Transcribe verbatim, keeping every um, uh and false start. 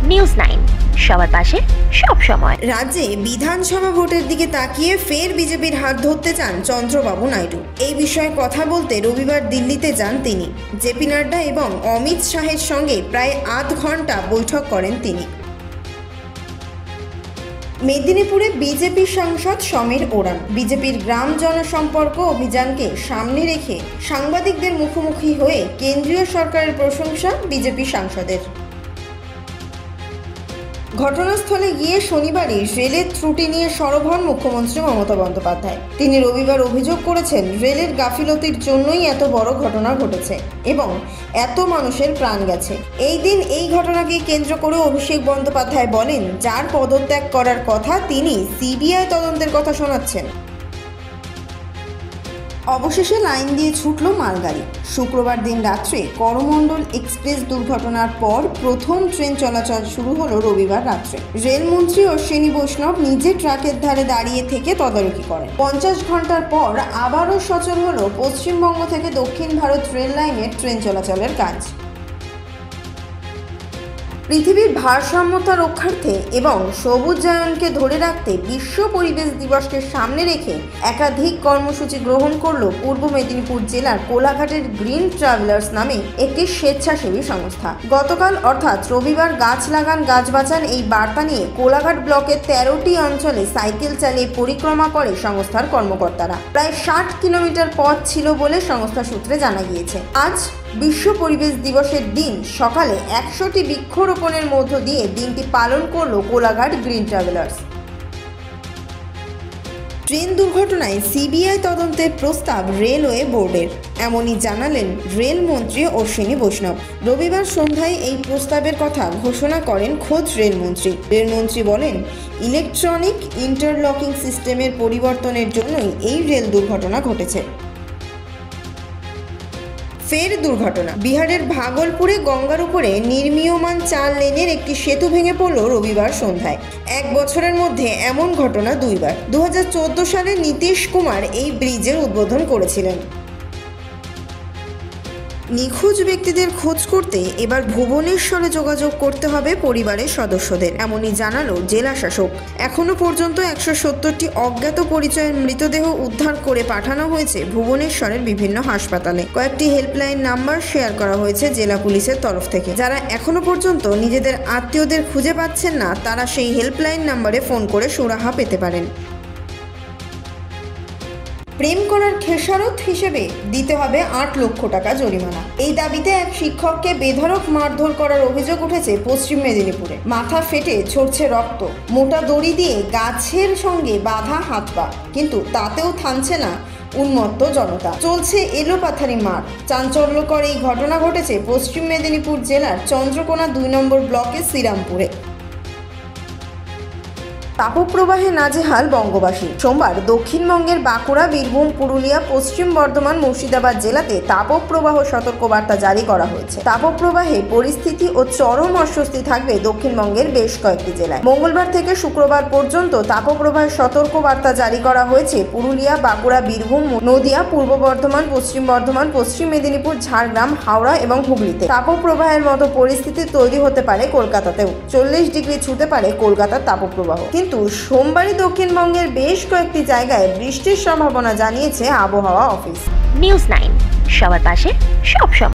News nine, সবার পাশে সব সময়। রাজ্যে বিধানসভা ভোটের দিকে তাকিয়ে ফের বিজেপির হাত ধরতে চান চন্দ্রবাবু নাইডু। এই বিষয়ে কথা বলতে রবিবার দিল্লিতে যান তিনি। জেপি নাড্ডা এবং অমিত শাহের সঙ্গে প্রায় আধ ঘন্টা বৈঠক করেন তিনি। মেদিনীপুরে বিজেপি সাংসদ সমীর ওরান বিজেপির গ্রাম জনসম্পর্ক অভিযানকে সামনে রেখে সাংবাদিকদের মুখোমুখি হয়ে কেন্দ্রীয় সরকারের প্রশংসা বিজেপি সাংসদের। ঘটনাস্থলে গিয়ে শনিবারই রেলের ত্রুটি নিয়ে সরব হন মুখ্যমন্ত্রী মমতা বন্দ্যোপাধ্যায়। তিনি রবিবার অভিযোগ করেছেন, রেলের গাফিলতির জন্যই এত বড় ঘটনা ঘটেছে এবং এত মানুষের প্রাণ গেছে। এই দিন এই ঘটনাকে কেন্দ্র করে অভিষেক বন্দ্যোপাধ্যায় বলেন, যার পদত্যাগ করার কথা তিনি সিবিআই তদন্তের কথা শোনাচ্ছেন। অবশেষে লাইন দিয়ে ছুটল মালগাড়ি। শুক্রবার দিন রাত্রে করমণ্ডল এক্সপ্রেস দুর্ঘটনার পর প্রথম ট্রেন চলাচল শুরু হলো রবিবার রাত্রে। রেলমন্ত্রী অশ্বিনী বৈষ্ণব নিজে ট্রাকের ধারে দাঁড়িয়ে থেকে তদারকি করেন। পঞ্চাশ ঘন্টার পর আবারও সচল হলো পশ্চিমবঙ্গ থেকে দক্ষিণ ভারত রেল লাইনের ট্রেন চলাচলের কাজ। পৃথিবীর ভারসাম্যতা রক্ষার্থে এবং সবুজায়নকে ধরে রাখতে বিশ্ব পরিবেশ দিবসকে সামনে রেখে একাধিক কর্মসূচি গ্রহণ করল পূর্ব মেদিনীপুর জেলার কোলাঘাটের গ্রিন ট্রাভেলার্স নামে একটি স্বেচ্ছাসেবী সংস্থা। গতকাল অর্থাৎ রবিবার গাছ লাগান গাছ বাঁচান এই বার্তা নিয়ে কোলাঘাট ব্লকের তেরোটি অঞ্চলে সাইকেল চালিয়ে পরিক্রমা করে সংস্থার কর্মকর্তারা। প্রায় ষাট কিলোমিটার পথ ছিল বলে সংস্থা সূত্রে জানা গিয়েছে। আজ বিশ্ব পরিবেশ দিবসের দিন সকালে একশোটি বৃক্ষরোপণের মধ্য দিয়ে দিনটি পালন করল কোলাঘাট গ্রিন ট্রাভেলার্স। ট্রেন দুর্ঘটনায় সিবিআই তদন্তের প্রস্তাব রেলওয়ে বোর্ডের, এমনই জানালেন রেলমন্ত্রী অশ্বিনী বৈষ্ণব। রবিবার সন্ধ্যায় এই প্রস্তাবের কথা ঘোষণা করেন খোদ রেলমন্ত্রী। রেলমন্ত্রী বলেন, ইলেকট্রনিক ইন্টারলকিং সিস্টেমের পরিবর্তনের জন্যই এই রেল দুর্ঘটনা ঘটেছে। ফের দুর্ঘটনা। বিহারের ভাগলপুরে গঙ্গার উপরে নির্মীয়মান চার লেনের একটি সেতু ভেঙে পড়ল রবিবার সন্ধ্যায়। এক বছরের মধ্যে এমন ঘটনা দুইবার। দু হাজার চোদ্দ সালে নীতিশ কুমার এই ব্রিজের উদ্বোধন করেছিলেন। নিখোঁজ ব্যক্তিদের খোঁজ করতে এবার ভুবনেশ্বরে যোগাযোগ করতে হবে পরিবারের সদস্যদের, এমনই জানালো জেলা শাসক। এখনো পর্যন্ত একশো সত্তরটি অজ্ঞাত পরিচয়ের মৃতদেহ উদ্ধার করে পাঠানো হয়েছে ভুবনেশ্বরের বিভিন্ন হাসপাতালে। কয়েকটি হেল্পলাইন নাম্বার শেয়ার করা হয়েছে জেলা পুলিশের তরফ থেকে। যারা এখনো পর্যন্ত নিজেদের আত্মীয়দের খুঁজে পাচ্ছেন না, তারা সেই হেল্পলাইন নাম্বারে ফোন করে সুরাহা পেতে পারেন। প্রেম করার খেসারত হিসেবে দিতে হবে আট লক্ষ টাকা জরিমানা। এই দাবিতে এক শিক্ষককে বেধড়ক মারধর করার অভিযোগ উঠেছে পশ্চিম মেদিনীপুরে। মাথা ফেটে ঝরছে রক্ত, মোটা দড়ি দিয়ে গাছের সঙ্গে বাঁধা হাত পা, কিন্তু তাতেও থামছে না উন্মত্ত জনতা। চলছে এলোপাথারি মার। চাঞ্চল্যকর এই ঘটনা ঘটেছে পশ্চিম মেদিনীপুর জেলার চন্দ্রকোনা দুই নম্বর ব্লকের শ্রীরামপুরে। তাপপ্রবাহে নাজেহাল বঙ্গবাসী। সোমবার দক্ষিণবঙ্গের বাঁকুড়া, বীরভূম, পুরুলিয়া, পশ্চিম বর্ধমান, মুর্শিদাবাদ জেলাতে তাপপ্রবাহ সতর্কবার্তা জারি করা হয়েছে। তাপপ্রবাহে পরিস্থিতি ও চরম অস্বস্তি থাকবে দক্ষিণবঙ্গের বেশ কয়েকটি জেলায়। মঙ্গলবার থেকে শুক্রবার পর্যন্ত তাপপ্রবাহের সতর্কবার্তা জারি করা হয়েছে পুরুলিয়া, বাঁকুড়া, বীরভূম, নদিয়া, পূর্ব বর্ধমান, পশ্চিম বর্ধমান, পশ্চিম মেদিনীপুর, ঝাড়গ্রাম, হাওড়া এবং হুগলিতে। তাপপ্রবাহের মতো পরিস্থিতি তৈরি হতে পারে কলকাতাতেও। চল্লিশ ডিগ্রি ছুঁতে পারে কলকাতার তাপপ্রবাহ। কিন্তু সোমবারই দক্ষিণবঙ্গের বেশ কয়েকটি জায়গায় বৃষ্টির সম্ভাবনা জানিয়েছে আবহাওয়া অফিস। নিউজ নাইন, সবার পাশে সব সময়।